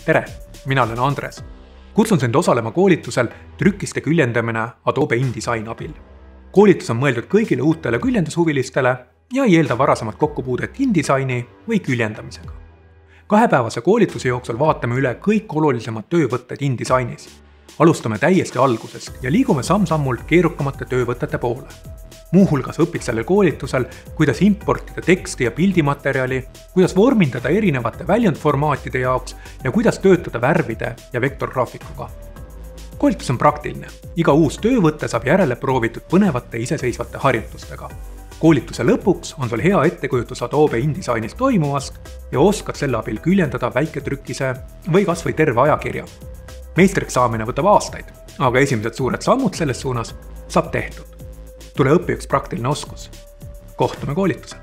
Tere, mina olen Andres. Kutsun sind osalema koolitusel Trükiste küljendamine Adobe InDesign abil. Koolitus on mõeldud kõigile uutele küljendushuvilistele ja ei eelda varasemat kokkupuudet InDesigni või küljendamisega. 2-päevase koolituse jooksul vaatame üle kõik olulisemad töövõtted InDesignis. Alustame täiesti algusest ja liigume samm-sammult keerukamate töövõtete poole. Muuhulgas õpid sellel koolitusel, kuidas importida teksti ja pildimaterjali, kuidas vormindada erinevate väljundformaatide jaoks ja kuidas töötada värvide ja vektorgraafikuga. Koolitus on praktiline. Iga uus töövõte saab järele proovitud põnevate iseseisvate harjutustega. Koolituse lõpuks on sul hea ettekujutus Adobe InDesignis toimuvast ja oskad selle abil küljendada väiketrükise või kas või terve ajakirja. Meistriks saamine võtab aastaid, aga esimesed suured sammud selles suunas saab tehtud. Tule õpi üks praktiline oskus. Kohtume koolitusel.